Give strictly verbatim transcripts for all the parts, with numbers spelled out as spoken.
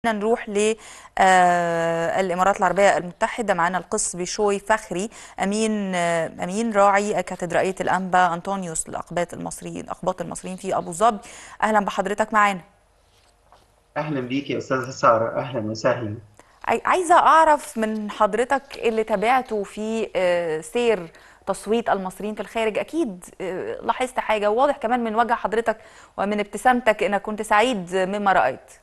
نروح للإمارات العربية المتحدة. معنا القس بشوي فخري، أمين آه، أمين راعي كاتدرائية الأنبا أنطونيوس للأقباط المصريين الأقباط المصريين في أبو ظبي. أهلا بحضرتك معنا. أهلا بيك يا أستاذة سارة، أهلا وسهلا. عاي- عايزة أعرف من حضرتك اللي تابعته في آه، سير تصويت المصريين في الخارج. أكيد آه، لاحظت حاجة، وواضح كمان من وجه حضرتك ومن ابتسامتك إنك كنت سعيد مما رأيت.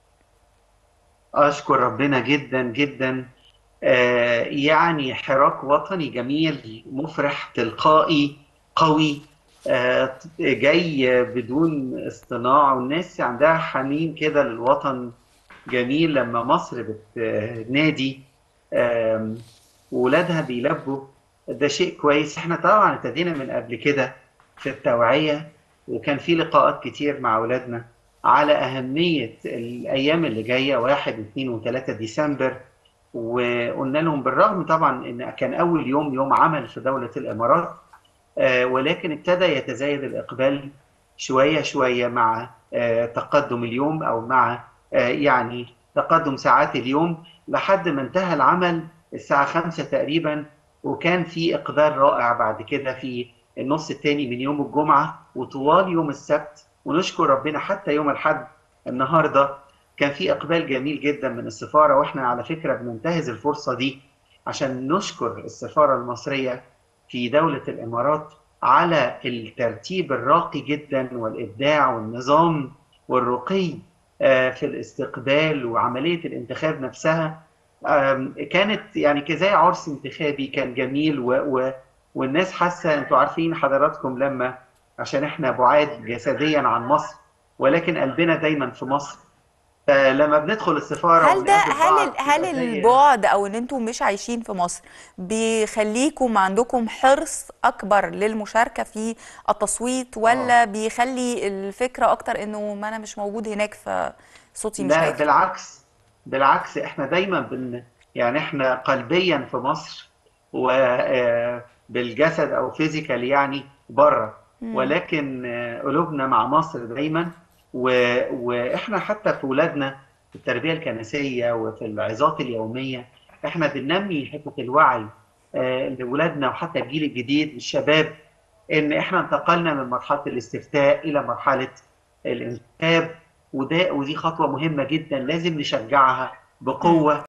أشكر ربنا جدا جدا. آه يعني حراك وطني جميل مفرح تلقائي قوي. آه جاي بدون اصطناع، والناس عندها حنين كده للوطن. جميل لما مصر بتنادي آم، وولادها بيلبوا. ده شيء كويس. احنا طبعا ابتدينا من قبل كده في التوعية، وكان في لقاءات كتير مع أولادنا على أهمية الأيام اللي جاية واحد واثنين وثلاثة ديسمبر. وقلنا لهم بالرغم طبعا إن كان أول يوم يوم عمل في دولة الإمارات، آه، ولكن ابتدى يتزايد الإقبال شوية شوية مع آه، تقدم اليوم، أو مع آه، يعني تقدم ساعات اليوم، لحد ما انتهى العمل الساعة خمسة تقريبا. وكان في إقبال رائع بعد كده في النص الثاني من يوم الجمعة وطوال يوم السبت، ونشكر ربنا حتى يوم الأحد النهاردة كان في إقبال جميل جدا من السفارة. وإحنا على فكرة بننتهز الفرصة دي عشان نشكر السفارة المصرية في دولة الإمارات على الترتيب الراقي جدا والإبداع والنظام والرقي آه، في الاستقبال وعملية الانتخاب نفسها. آم، كانت يعني كزي عرس انتخابي، كان جميل و و والناس حاسة. انتوا عارفين حضراتكم لما، عشان احنا بعاد جسديا عن مصر ولكن قلبنا دايما في مصر، فلما بندخل السفارة هل ده ونقابل هل ال- بعض هل تبقى زي. البعد او ان انتم مش عايشين في مصر بيخليكم عندكم حرص اكبر للمشاركة في التصويت، ولا اه بيخلي الفكرة اكتر انه ما انا مش موجود هناك فصوتي مش لا، هيفرق؟ بالعكس. بالعكس احنا دايما بن يعني احنا قلبيا في مصر، وبالجسد او فيزيكال يعني بره، مم. ولكن آه، قلوبنا مع مصر دايما. و- واحنا حتى في ولادنا في التربية الكنسية وفي العظات اليومية احنا بننمي حتة الوعي آه، لولادنا، وحتى الجيل الجديد الشباب، ان احنا انتقلنا من مرحلة الاستفتاء الى مرحلة الانتخاب. وده ودي خطوة مهمة جدا لازم نشجعها مم. بقوة.